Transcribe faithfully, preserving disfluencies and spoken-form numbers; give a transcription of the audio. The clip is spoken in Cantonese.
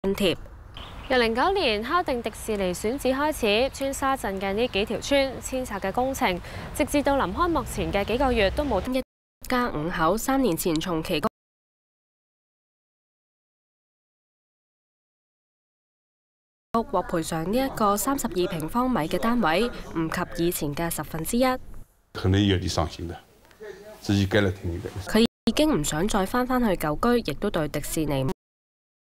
津貼。由零九年敲定迪士尼選址開始，川沙鎮嘅呢幾條村遷拆嘅工程，直至到臨開幕前嘅幾個月都冇。一家五口三年前從旗杆屋獲賠償呢一個三十二平方米嘅單位，唔及以前嘅十分之一。 可能有啲傷心的，自己改了挺一改。 佢已經唔想再翻返去舊居，亦都對迪士尼。